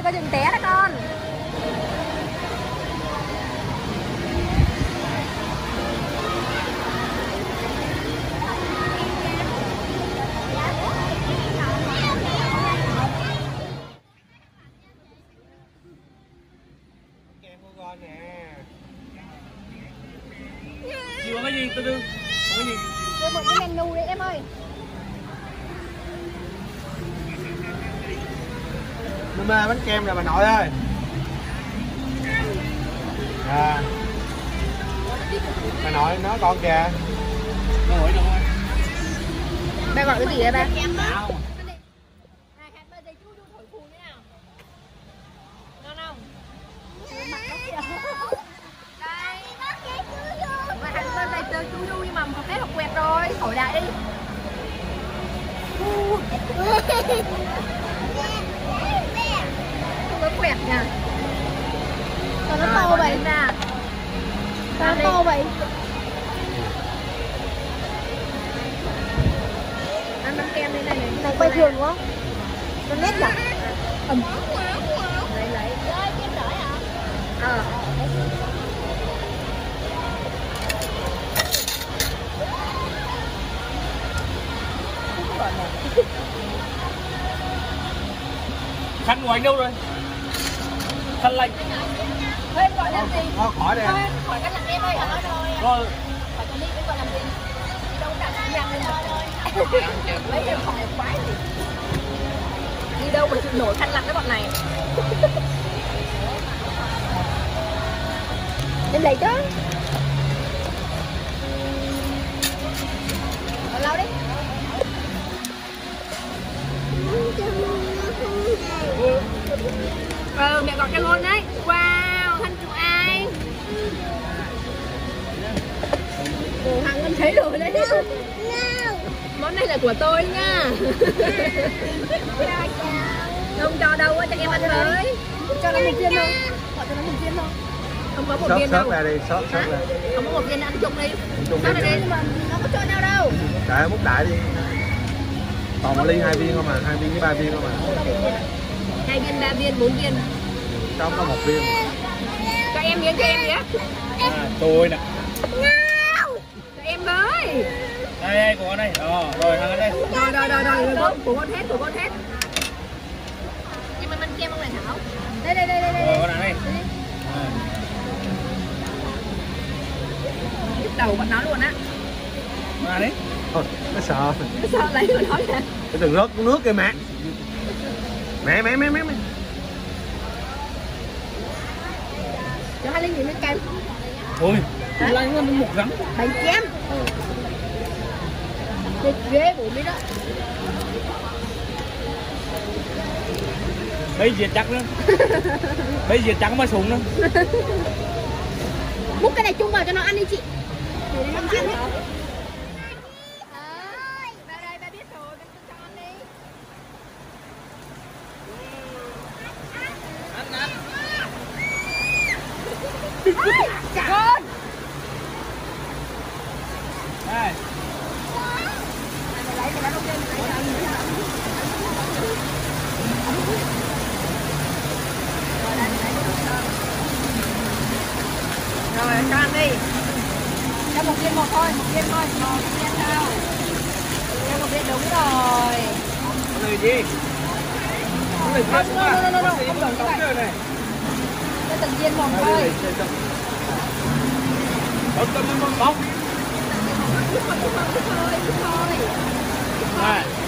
ơi đừng té đó con. Chưa có cái gì từ từ. Có cái gì? Đưa một cái menu đi em ơi. Mê bánh kem rồi bà nội ơi. À. Bà nội nói con kìa. Bà hỏi đâu ơi. Ba gọi cái gì đấy ba? Nào. Chú vui mà một cái học quẹt rồi, thổi đại đi. Không có quẹt nha. Sao nó to vậy? Sao nó to vậy? Ăn bánh kem đây này. Này quay thường đúng không? Nó nét nhỉ? Lấy. Khăn của anh đâu rồi? Khăn lạnh. Thôi em gọi làm gì? Thôi khỏi đi. Thôi khỏi cái làm em ơi. Rồi. Khỏi con đi em gọi làm gì? Đâu cả nhăn lên rồi. Mấy em khỏi quái gì. Đi đâu mà chịu nổi khăn lạnh với bọn này. Em lấy chứ. Còn lau đi. Mẹ gọi cho luôn đấy. Wow, thân của ai? Ồ, Hằng con thấy rồi đấy. Món này là của tôi nha. Không cho đâu á, cho em ăn với. Cho nó một viên thôi. Gọi cho nó một viên thôi. Không có một Sót viên đâu. sót ra đi, sót ra. Không có một viên ăn chung đi. Chung Sót đi. ra đi. Mà nó có cho nhau đâu. Đại múc đại đi. Còn một ly 2 viên không à, 2 viên với 3 viên không à. 2 viên, 3 viên, 4 viên. Trong có 1 viên. Cho em miếng, cho em nhé. Tôi nè. Cho em với. Đây, của con đây. Rồi, thằng đây. Rồi, của con hết. Em ăn kem không này Thảo? Đây. Rồi, con này đây. Nhức đầu bọn nó luôn á. Mà đấy. Thôi, nó sợ. Nó sợ lấy của nó nè. Cái đừng rớt nước kìa mẹ. Mẹ. Cho hai ly gì bánh kem. Thôi, lấy nó một rắn. Bánh kem. Thịt ghê bụng đi đó. Bây giờ chắc nữa. Bây giờ chắc mà súng nữa. Múc cái này chung vào cho nó ăn đi chị. Để nó ăn hả? Ba đây, ba biết rồi, cho ăn đi. Ăn. Con. Đây. Lấy cái đó ok, rồi, cho ăn đi. Cho một viên thôi. Một viên sao? Cho một viên đúng rồi. Cái gì? Cái này Không, không không được này. Cho từng viên một thôi. Không, bóng. Chút thôi. Này.